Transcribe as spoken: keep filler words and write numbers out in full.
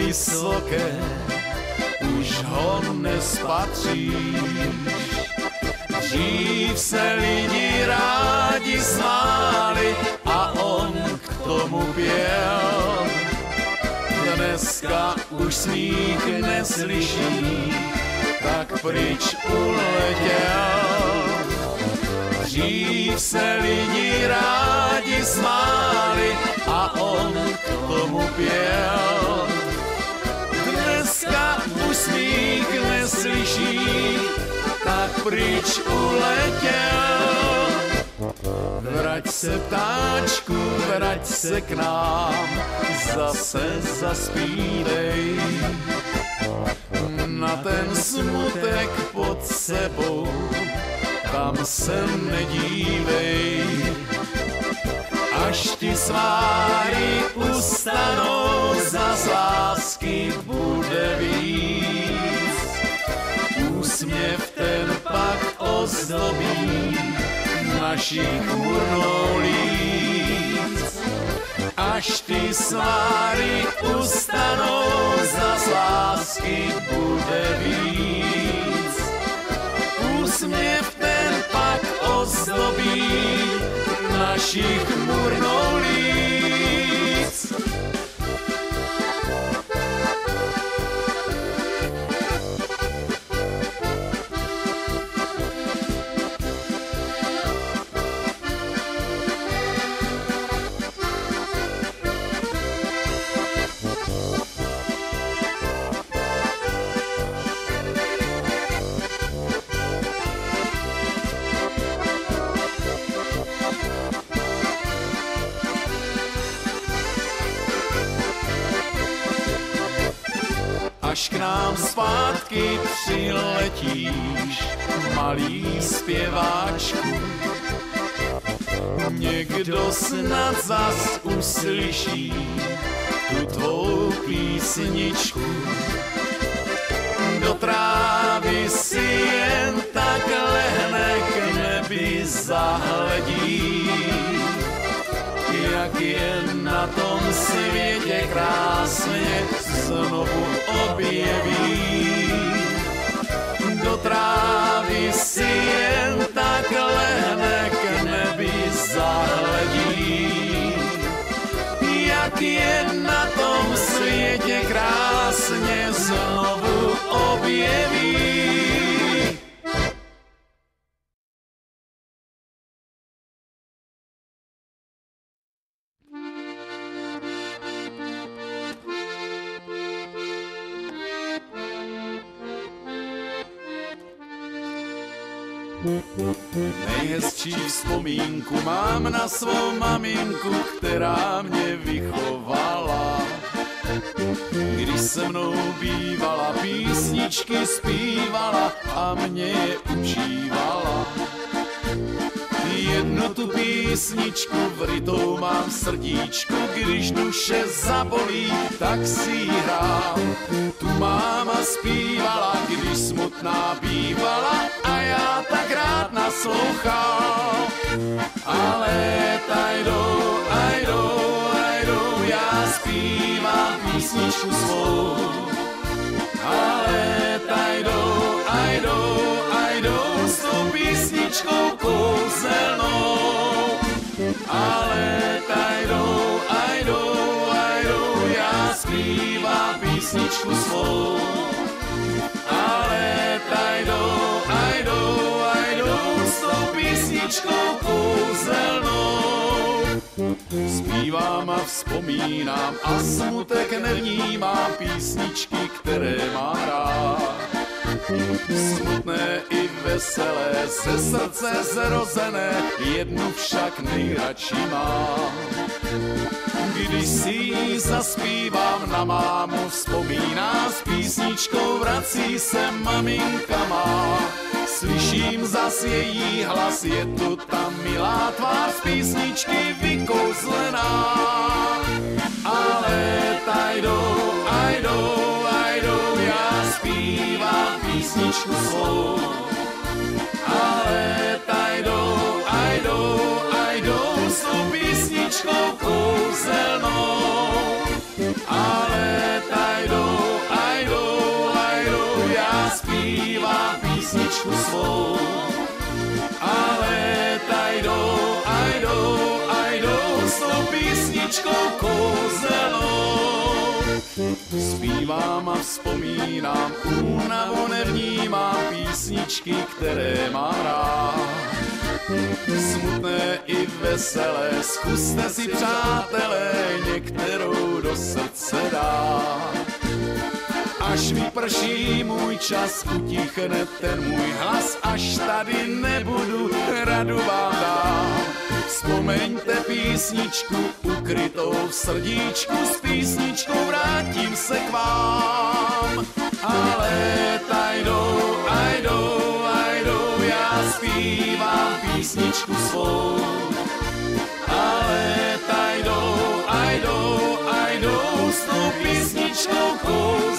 vysoké, už ho nespatříš. Dřív se lidi rádi smáli a on k tomu pěl. Dneska už smích neslyší, tak pryč uletěl. Dřív se lidi rádi smáli a on k tomu pěl. Dneska už smích neslyší, tak pryč uletěl. Vrať se, ptáčku, vrať se k nám, zase zaspívej. Na ten smutek pod sebou, tam se nedívej. Až ti sváry ustanou, zas lásky bude víc. Úsměv ten pak ozdobí našich chmurnou líc. Až ty sváry ustanou, zas lásky bude víc. Úsměv ten pak ozdobí našich chmurnou líc. Až k nám zpátky přiletíš, malý zpěváčku, někdo snad zas uslyší tu tvou písničku. Do trávy si jen tak lehne, k nebi zahledí, jak je na tom světě krásně znovu objeví. Do trávy si jen tak lehne, k nebi zahledí, jak je na tom světě krásně znovu objeví. Nejhezčí vzpomínku mám na svou maminku, která mě vychovala. Když se mnou bývala, písničky zpívala a mě je učívala. Jednu tu písničku vrytou mám v srdíčku, když duše zabolí, tak si ji hrám. Tu máma zpívala, když smutná bývala a já tak rád naslouchal. A léta jdou, a jdou, a jdou, já zpívám písničku svou. A léta jdou, a jdou, a jdou s tou písničkou kouzelnou. A léta jdou, a jdou, a jdou, já zpívám písničku svou. A léta jdou, a jdou, a jdou s tou písničkou kouzelnou. Zpívám a vzpomínám a smutek nevnímám, písničky, které mám rád. Smutné i veselé, ze srdce zrozené, jednu však nejradši mám. Když si ji zaspívám, na mámu vzpomíná, s písničkou vrací se maminka má. Slyším zas její hlas, je tu ta milá tvář, z písničky vykouzlená. A léta jdou, a jdou, a jdou, já zpívám písničku svou. A léta jdou, a jdou, a jdou s tou písničkou kouzelnou. A léta jdou, písničkou kozelou. Zpívám a vzpomínám, únavu nevnímám, písničky, které mám rád. Smutné i veselé, zkuste si, přátelé, některou do srdce dát. Až vyprší můj čas, utichne ten můj hlas, až tady nebudu, radu vám dám. Vzpomeňte písničku ukrytou v srdíčku, s písničkou vrátím se k vám. A léta jdou, a jdou, a jdou, já zpívám písničku svou. A léta jdou, a jdou, a jdou, s tou písničkou